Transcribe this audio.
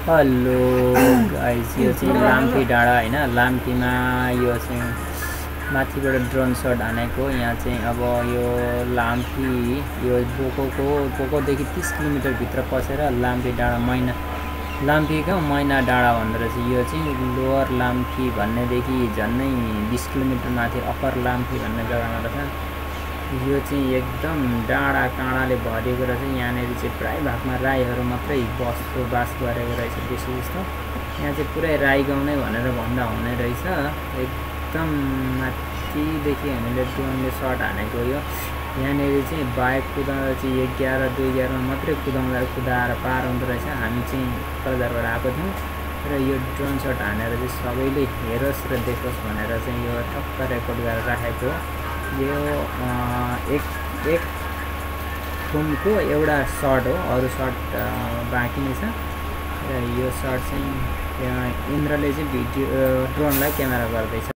Hello guys, यो चाहिँ लाम्पी डाँडा हैन। लाम्पीमा यो चाहिँ माथिबाट ड्रोन सट हानेको। यहाँ चाहिँ अब यो लाम्पी यो बोकोदेखि 30 किलोमिटर भित्र पसेर लाम्पी डाँडा लाम्पीको मैना डाँडा भन्दो रहेछ। यो चाहिँ लोअर लाम्पी भन्नेदेखि झन्नै 20 किलोमिटर माथि अप्पर लाम्पी भन्ने जग्गामा रहेछ। यो चाहिँ एकदम डाँडा काँडाले भरिएको रहेछ। यहाँनिर चाहिँ प्राय भागमा राईहरू मात्रै बसोबास गरेको रहेछ बेसी जस्तो। यहाँ चाहिँ पुरै राई गाउँ नै भनेर भन्दा हुने रहेछ। एकदम माथिदेखि हामीले ड्रोनले सट हानेको यो। यहाँनिर चाहिँ बाइक कुदाउँदा चाहिँ 11-2-11 मात्रै कुदाएर पार हुँदो रहेछ। हामी चाहिँ कलदारबाट आएको थियौँ र यो ड्रोन सट हानेर चाहिँ सबैले हेरोस् र देखोस् भनेर चाहिँ यो टक्क रेकर्ड गरेर राखेको। यो एक फोनको एउटा सर्ट हो, अरू सर्ट बाँकी नै छ। र यो सर्ट चाहिँ इन्द्रले चाहिँ ड्रोनलाई क्यामेरा गर्दैछ।